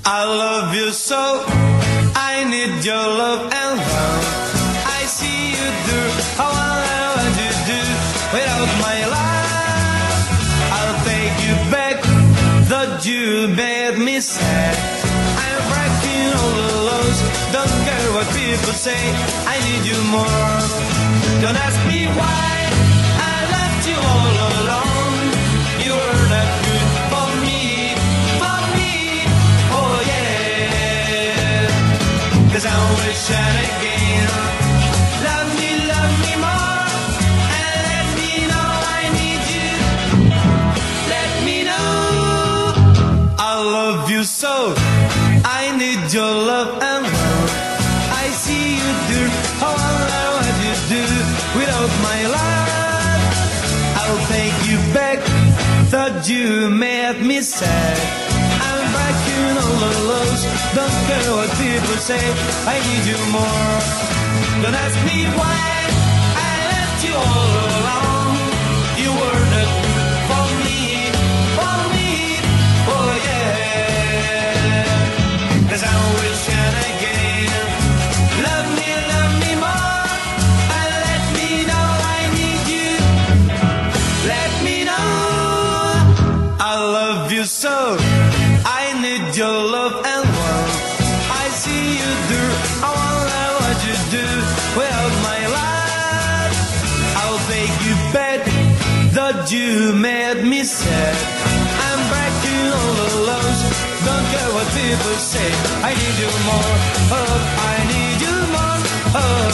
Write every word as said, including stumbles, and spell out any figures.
I love you so, I need your love and love. I see you do, how I know what you do. Without my love, I'll take you back. Though you made me sad, I'm breaking all the laws. Don't care what people say, I need you more. Don't ask me why I left you all alone. You were not good for me, for me, oh yeah. Cause I wish that again. Love me, love me more, and let me know I need you. Let me know I love you so, I need your love and love. I see you do, how I know what you do. Without my love, I'll take you back. Thought you made me sad, I'm breaking all the laws. Don't care what people say, I need you more. Don't ask me why I left you all alone. You were not good for me, for me, oh yeah. Cause I wish that again. Love me, love me more, and let me know I need you. Let me know I love you so, I need your love and love. I see you do, I wanna what you do. Without my love, I'll take you back. Though you made me sad, I'm breaking all the laws. Don't care what people say, I need you more, oh, I need you more, oh.